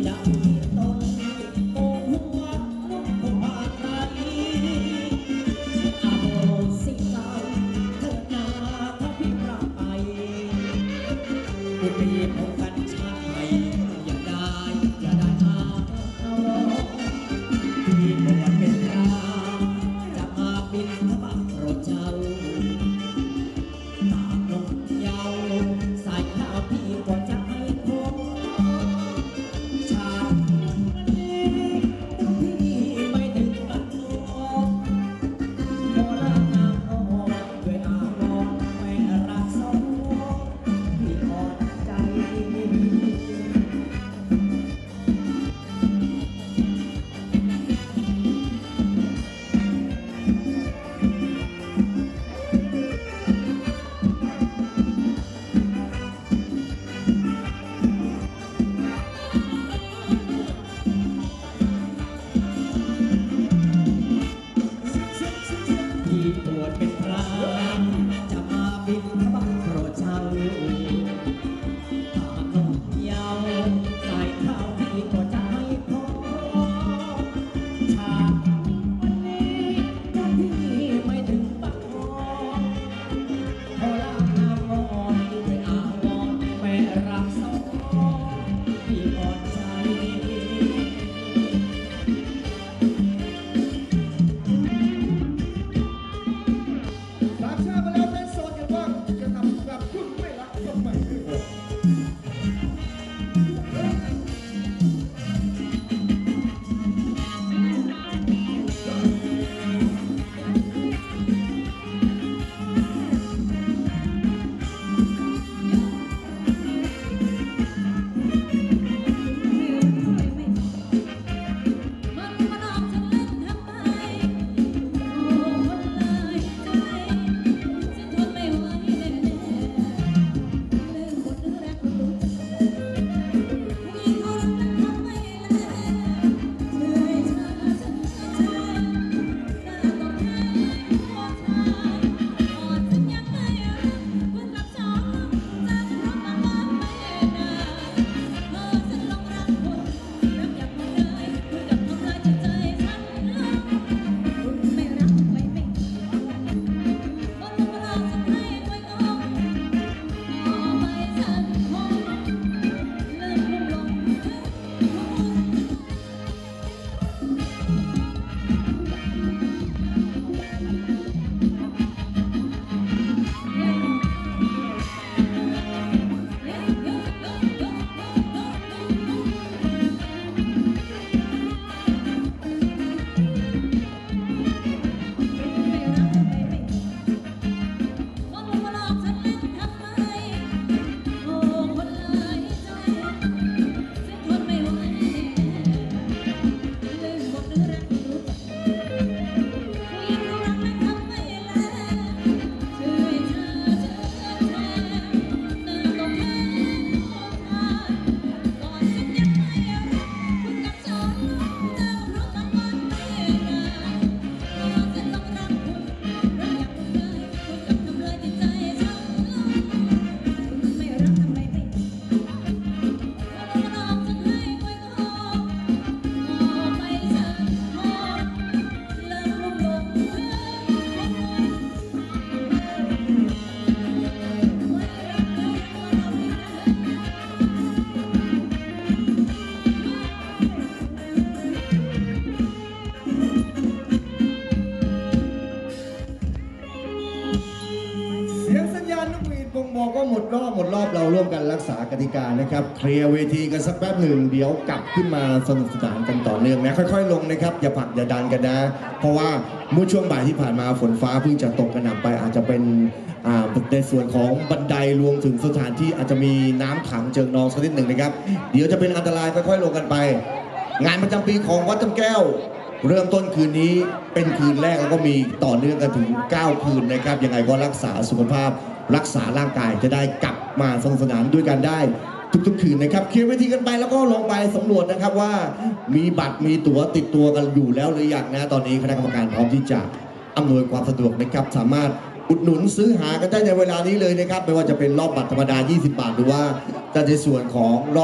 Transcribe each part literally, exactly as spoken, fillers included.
บอกว่าหมดรอบหมดรอบเราร่วมกันรักษากติกานะครับเคลียร์เวทีกันสักแป๊บหนึ่งเดี๋ยวกลับขึ้นมาสนุกสนานกันต่อเนื่องนะค่อยๆลงนะครับอย่าผลักอย่าดันกันนะเพราะว่าเมื่อช่วงบ่ายที่ผ่านมาฝนฟ้าเพิ่งจะตกกระหน่ำไปอาจจะเป็นในส่วนของบันไดรวมถึงสถานที่อาจจะมีน้ำขังเจิ่งนองสักนิดหนึ่งนะครับเดี๋ยวจะเป็นอันตรายค่อยๆลงกันไปงานประจำปีของวัดจำแก้วเริ่มต้นคืนนี้เป็นคืนแรกแล้วก็มีต่อเนื่องกันถึงเก้าคืนนะครับยังไงก็รักษาสุขภาพรักษาร่างกายจะได้กลับมาสนุกสนานด้วยกันได้ทุกๆคืนนะครับเคลียร์เวทีกันไปแล้วก็ลงไปสำรวจนะครับว่ามีบัตรมีตั๋วติดตัวกันอยู่แล้วหรือยังนะตอนนี้คณะกรรมการพร้อมที่จะอำนวยความสะดวกนะครับสามารถอุดหนุนซื้อหากันได้ในเวลานี้เลยนะครับไม่ว่าจะเป็นรอบบัตรธรรมดายี่สิบบาทหรือว่าจะในส่วนของรอบบัตร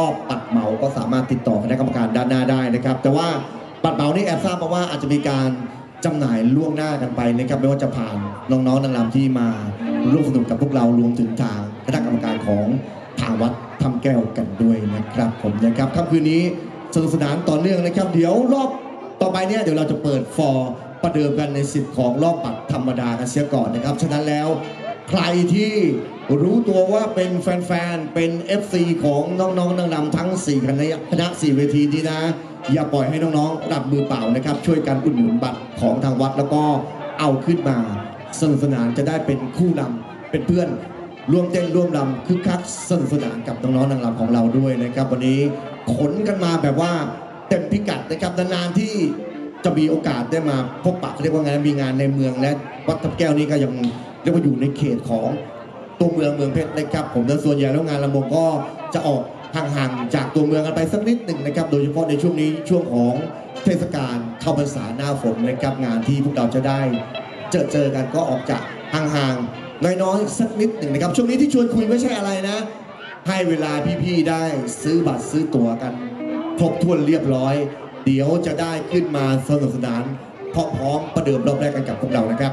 เหมาก็สามารถติดต่อคณะกรรมการด้านหน้าได้นะครับแต่ว่าบัตรเหมานี่แอบทราบมาว่าอาจจะมีการจำหน่ายล่วงหน้ากันไปนะครับไม่ว่าจะผ่านน้องๆนางรำที่มาร่วมสนุกกับพวกเรารวมถึงทางคณะกรรมการของทางวัดทำแก้วกันด้วยนะครับผมนะครับค่ำคืนนี้สนุกสนานต่อเนื่องนะครับเดี๋ยวรอบต่อไปเนี่ยเดี๋ยวเราจะเปิดฟอร์ประเดิมกันในสิทธิ์ของรอบบัตรธรรมดากันเสียก่อนนะครับฉะนั้นแล้วใครที่รู้ตัวว่าเป็นแฟนๆเป็น เอฟ ซี ของน้องๆนางรำทั้งสี่คณะคณะสี่เวทีนี้นะอย่าปล่อยให้น้องๆรับมือเปล่านะครับช่วยกันอุดหนุนบัตรของทางวัดแล้วก็เอาขึ้นมาสนุกสนานจะได้เป็นคู่นำเป็นเพื่อนร่วมเต้นร่วมรำคึกคักสนุกสนานกับน้องๆนางรำของเราด้วยนะครับวันนี้ขนกันมาแบบว่าเต็มพิกัดนะครับนานๆที่จะมีโอกาสได้มาพบปะเรียกว่างานมีงานในเมืองและวัดทับแก้วนี้ก็ยังเรียกว่าอยู่ในเขตของตัวเมืองเมืองเพชรนะครับผมโดยส่วนใหญ่แล้วงานลำวงก็จะออกห่างๆจากตัวเมืองกันไปสักนิดหนึ่งนะครับโดยเฉพาะในช่วงนี้ช่วงของเทศกาลเข้าพรรษาหน้าฝนนะครับงานที่พวกเราจะได้เจอเจอกันก็ออกจากห่างๆน้อยๆสักนิดหนึ่งนะครับช่วงนี้ที่ชวนคุยไม่ใช่อะไรนะให้เวลาพี่ๆได้ซื้อบัตรซื้อตั๋วกันครบถ้วนเรียบร้อยเดี๋ยวจะได้ขึ้นมาสนุกสนานพร้อมๆประเดิมรอบแรกกันกับพวกเรานะครับ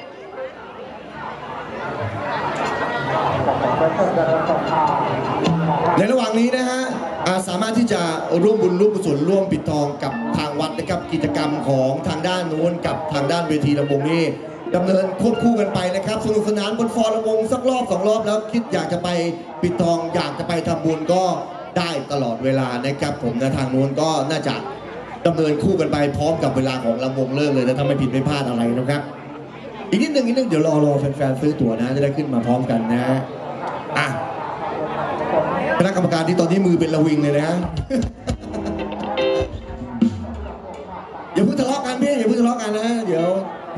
ในระหว่างนี้นะฮะสามารถที่จะร่วมบุญร่วมกุศลร่วมปิดทองกับทางวัดนะครับกิจกรรมของทางด้านนู้นกับทางด้านเวทีลำวงนี้ดำเนินควบคู่กันไปนะครับสนุกสนานบนฟอร์ลำวงสักรอบสองรอบแล้วคิดอยากจะไปปิดทองอยากจะไปทำบุญก็ได้ตลอดเวลานะครับผมนะทางนู้นก็น่าจะดำเนินคู่กันไปพร้อมกับเวลาของลำวงเลิกเลยนะถ้าไม่ผิดไม่พลาดอะไรนะครับอีกนิดนึงอีกนิดนึงเดี๋ยวรอรอแฟนๆซื้อตั๋วนะจะได้ขึ้นมาพร้อมกันนะอ่ะคณะกรรมการที่ตอนนี้มือเป็นระวิงเลยนะอย่าเพิ่งทะเลาะกันพี่อย่าเพิ่งทะเลาะกันนะเดี๋ยว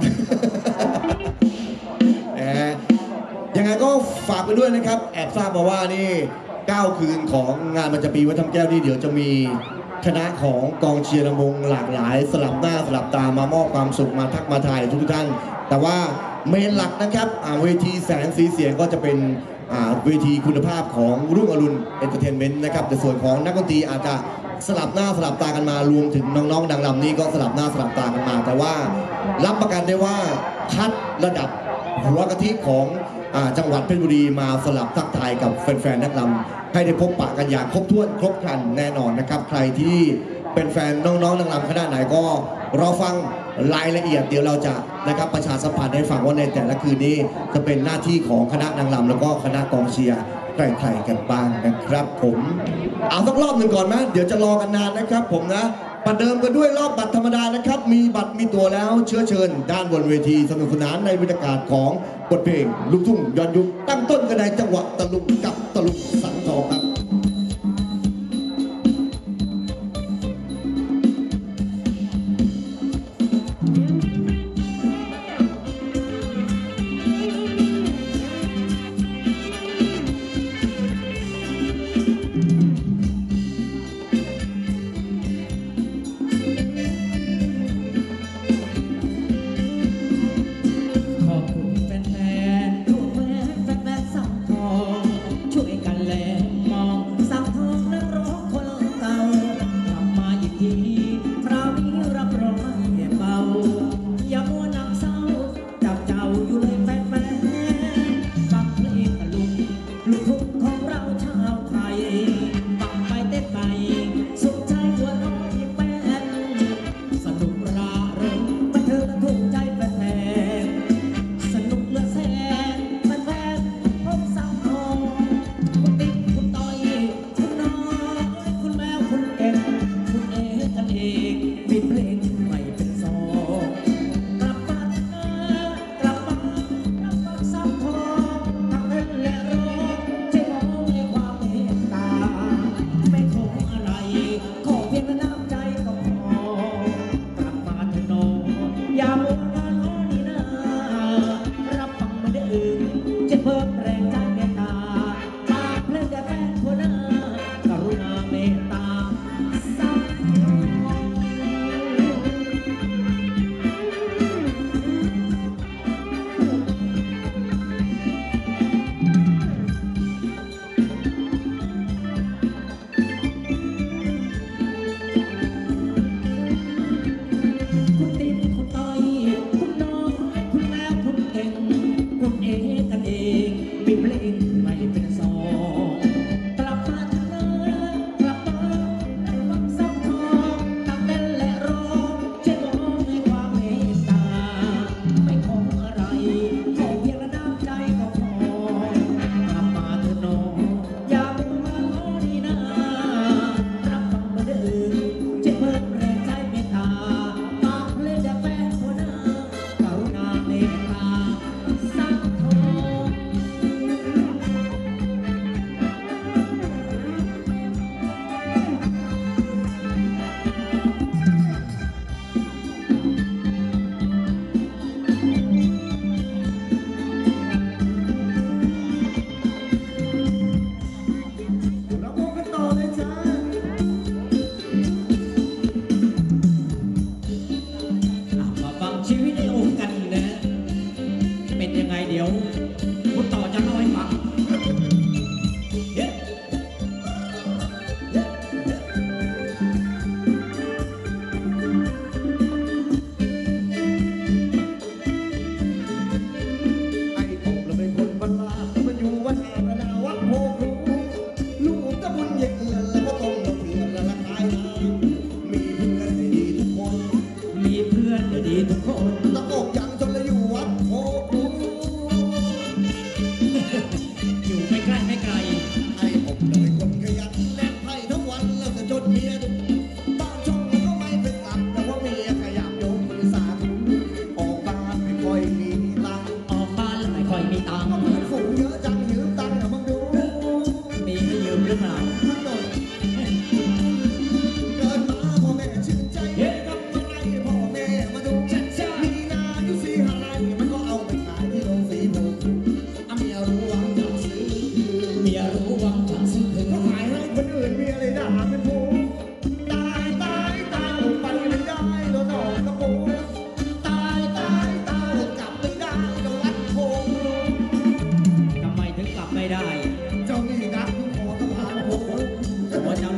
ยังไงก็ฝากไปด้วยนะครับแอบทราบมาว่านี่เก้าคืนของงานมันจะปีวัดทำแก้วนี่เดี๋ยวจะมีคณะของกองเชียร์ลำวงหลากหลายสลับหน้าสลับตามามอบความสุขมาทักมาถ่ายทุกท่านแต่ว่าเมนหลักนะครับเวทีแสงสีเสียงก็จะเป็นเวทีคุณภาพของรุ่งอรุณเอนเตอร์เทนเมนต์นะครับในส่วนของนักดนตรีอาจจะสลับหน้าสลับตากันมารวมถึงน้องๆนางรำนี้ก็สลับหน้าสลับตากันมาแต่ว่ารับประกันได้ว่าคัดระดับหัวกะทิของจังหวัดเพชรบุรีมาสลับทักทายกับแฟนๆนักรำให้ได้พบปะกันอย่างครบถ้วนครบครันแน่นอนนะครับใครที่เป็นแฟนน้องๆนางรำคณะไหนก็รอฟังรายละเอียดเดี๋ยวเราจะนะครับประชาสัมพันธ์ให้ฟังว่าในแต่ละคืนนี้จะเป็นหน้าที่ของคณะนางรำแล้วก็คณะกองเชียร์ใครๆกันบ้างนะครับผมเอาสักรอบหนึ่งก่อนไหมเดี๋ยวจะรอกันนานนะครับผมนะประเดิมกันด้วยรอบบัตรธรรมดานะครับมีบัตรมีตัวแล้วเชื้อเชิญด้านบนเวทีสนุกสนานในบรรยากาศของบทเพลงลูกทุ่งย้อนยุคตั้งต้นกันในจังหวะตะลุงกับตะลุงสังทองครับขอบคุณแฟนๆทุกแฟนแฟนๆสังทอง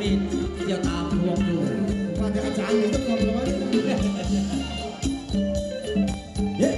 มีเที่ยวตามทวงอยู่ว่าจะอาจารย์อยู่ต้องความร้อนเย้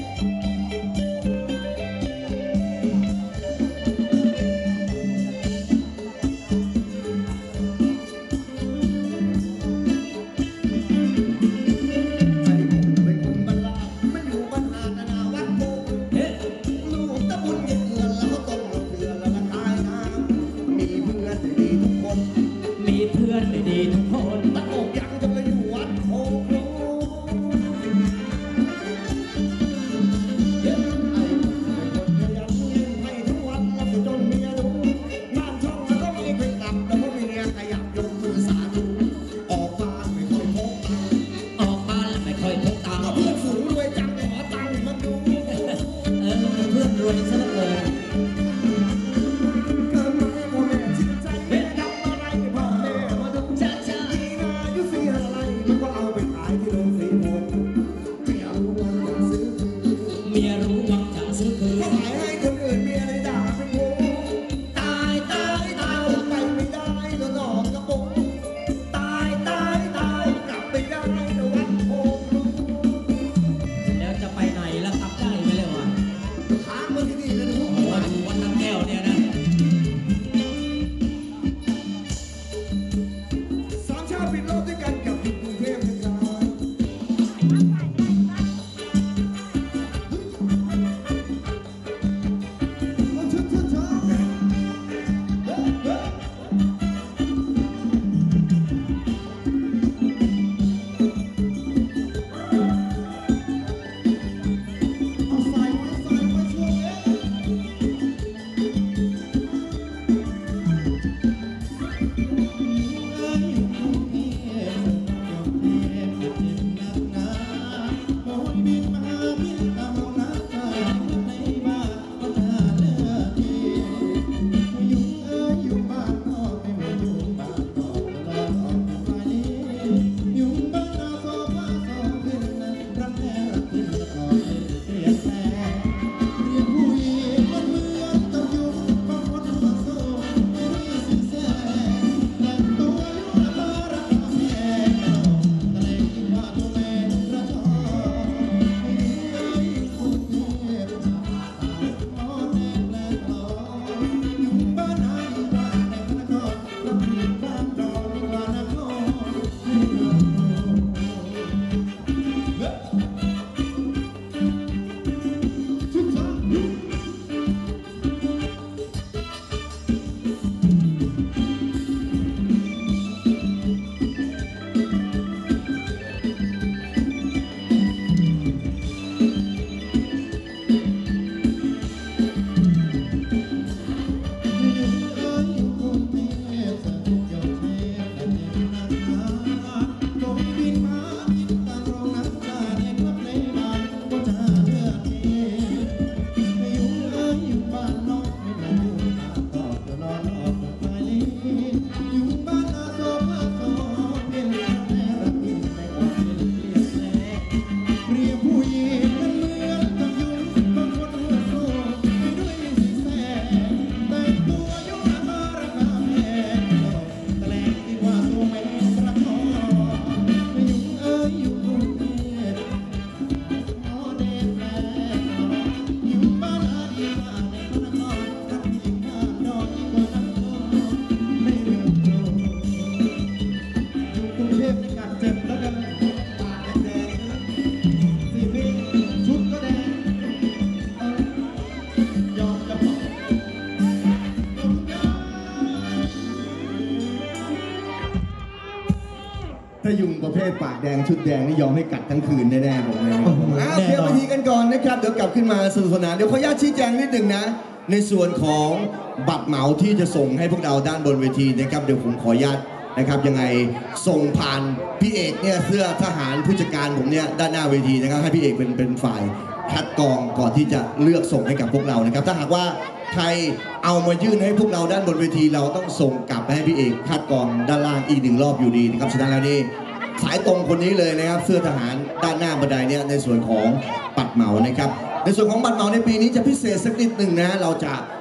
ถ้ายุงประเภทปากแดงชุดแดงนี่ยอมให้กัดทั้งคืนแน่ๆผมเลยอ้าวเคลียร์วิธีกันก่อนนะครับเดี๋ยวกลับขึ้นมาสนุกสนานเดี๋ยวขออนุญาตชี้แจงนิดหนึ่งนะในส่วนของบัตรเหมาที่จะส่งให้พวกเราด้านบนเวทีนะครับเดี๋ยวผมขออนุญาตนะครับยังไงส่งผ่านพี่เอกเนี่ยเสื้อทหารผู้จัดการผมเนี่ยด้านหน้าเวทีนะครับให้พี่เอกเป็นเป็นฝ่ายคัดกรองก่อนที่จะเลือกส่งให้กับพวกเรานะครับถ้าหากว่าใครเอามายื่นให้พวกเราด้านบนเวทีเราต้องส่งกลับไปให้พี่เอกคัดกรองด้านล่างอีกหนึ่งรอบอยู่ดีนะครับฉะนั้นแล้วนี่สายตรงคนนี้เลยนะครับเสื้อทหารด้านหน้าบันไดเนี่ยในส่วนของบัตรเหมานะครับในส่วนของบัตรเหมาในปีนี้จะพิเศษสักนิดหนึ่งนะเราจะ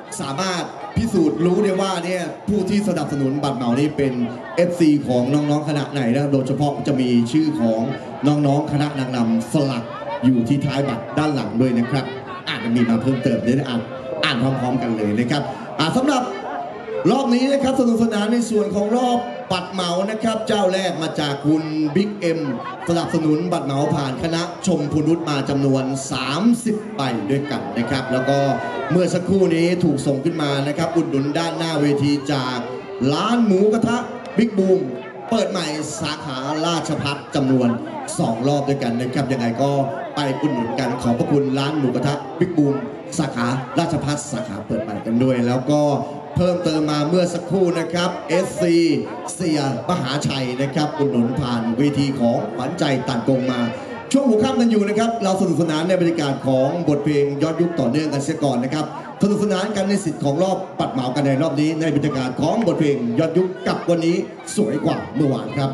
สามารถพิสูจน์รู้ได้ว่าเนี่ยผู้ที่สนับสนุนบัตรเหมานี่เป็น เอฟ ซี ของน้องๆคณะไหนนะโดยเฉพาะจะมีชื่อของน้องๆคณะนางนำสลักอยู่ที่ท้ายบัตรด้านหลังด้วยนะครับอาจจะมีมาเพิ่มเติมเดี๋ยวอ่านอ่านพร้อมๆกันเลยนะครับอ่าสำหรับรอบนี้นะครับสนุกสนานในส่วนของรอบบัตรเหมานะครับเจ้าแรกมาจากคุณบิ๊กเอ็มสนับสนุนบัตรเหมาผ่านคณะชมพูนุชมาจำนวนสามสิบใบด้วยกันนะครับแล้วก็เมื่อสักครู่นี้ถูกส่งขึ้นมานะครับอุดหนุนด้านหน้าเวทีจากร้านหมูกระทะบิ๊กบูมเปิดใหม่สาขาราชพัฒจำนวนสองรอบด้วยกันนะครับยังไงก็ไปอุดหนุนกันขอบพระคุณร้านหมูกระทะบิ๊กบูมสาขาราชพัฒสาขาเปิดใหม่กันด้วยแล้วก็เพิ่มเติมมาเมื่อสักครู่นะครับ เอส ซี เสียมหาชัยนะครับอุดหนุนผ่านเวทีของขวัญใจตันกงมาช่วงหัวค่ำกันอยู่นะครับเราสนุกสนานในบรรยากาศของบทเพลงยอดยุคต่อเนื่องกันเสียก่อนนะครับสนุกสนานกันในสิทธิ์ของรอบปัดเหมากันในรอบนี้ในบรรยากาศของบทเพลงยอดยุคกับวันนี้สวยกว่าเมื่อวานครับ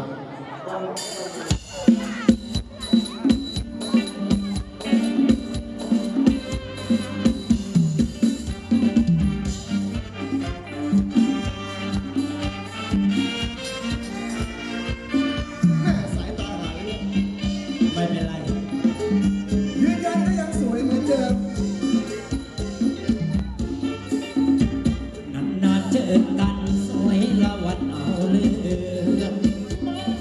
ไม่เป็นไรยืนยันก็ยังสวยเหมือนเดิมนานๆเจอกันสวยละวันเอาเรื่อง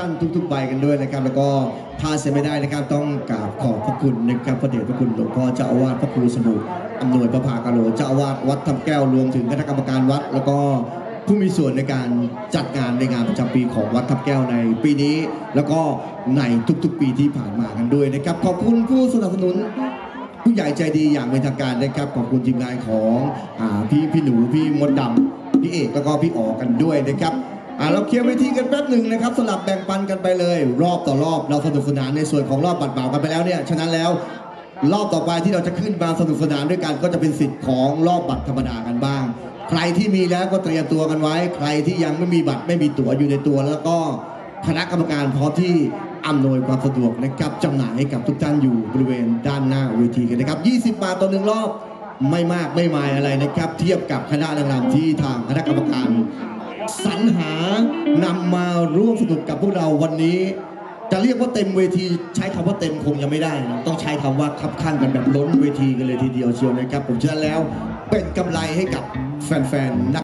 านทุกๆใบกันด้วยนะครับแล้วก็พลาดเสียไม่ได้นะครับต้องกราบขอบพระคุณนะครับพระเดชพระคุณหลวงพ่อเจ้าอาวาสพระครูสมุอำนวยประภากาโลเจ้าอาวาสวัดทับแก้วรวมถึงคณะกรรมการวัดแล้วก็ผู้มีส่วนในการจัดงานในงานประจำปีของวัดทับแก้วในปีนี้ แล้วก็ในทุกๆปีที่ผ่านมากันด้วยนะครับขอบคุณผู้สนับสนุนผู้ใหญ่ใจดีอย่างเป็นทางการนะครับขอบคุณทีมงานของอ่าพี่พี่หนูพี่มดดำพี่เอกแล้วก็พี่อ๋อกันด้วยนะครับอ่าเราเคลียร์เวทีกันแป๊บหนึ่งนะครับสลับแบ่งปันกันไปเลย รอบต่อรอบเราสนุกสนานในส่วนของรอบบัตรเปล่ากันไปแล้วเนี่ยฉะนั้นแล้วรอบต่อไปที่เราจะขึ้นมาสนุกสนานด้วยกันก็จะเป็นสิทธิ์ของรอบบัตรธรรมดากันบ้างใครที่มีแล้วก็เตรียมตัวกันไว้ใครที่ยังไม่มีบัตรไม่มีตั๋วอยู่ในตัวแล้วก็คณะกรรมการพร้อมที่อำนวยความสะดวกนะครับจำหน่ายให้กับทุกท่านอยู่บริเวณด้านหน้าเวทีกันนะครับยี่สิบบาทต่อหนึ่งรอบไม่มากไม่มายอะไรนะครับเทียบกับคณะนางรำที่ทางคณะกรรมการสรรหานำมาร่วมสนุกกับพวกเราวันนี้จะเรียกว่าเต็มเวทีใช้คำว่าเต็มคงยังไม่ได้นะต้องใช้คำว่าคับข้างกันแบบล้นเวทีกันเลยทีเดียวเชียวนะครับผมเชื่อแล้วเป็นกำไรให้กับแฟนๆ